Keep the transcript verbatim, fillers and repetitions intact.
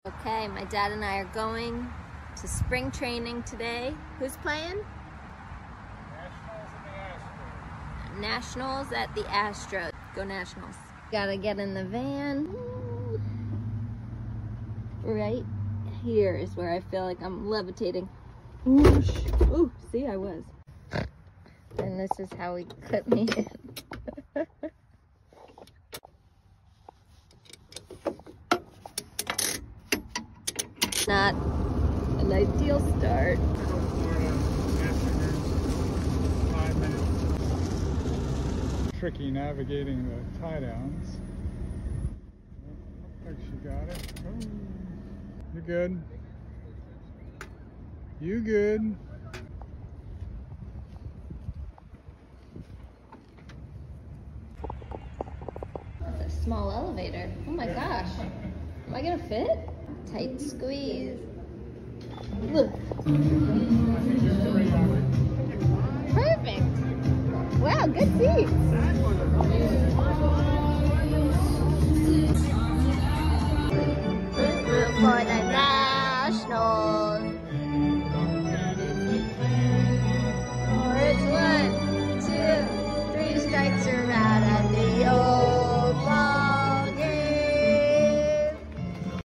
Okay, my dad and I are going to spring training today. Who's playing? Nationals at the Astros. Nationals at the Astros. Go Nationals. Gotta get in the van. Right here is where I feel like I'm levitating. Ooh, Ooh see, I was. And this is how we put me in. Not an ideal start. Tricky navigating the tie downs. Looks like she got it. Oh, you're good. You good. That's a small elevator. Oh my gosh. Am I gonna fit? Tight squeeze. Look. Perfect. Wow, good seats. For the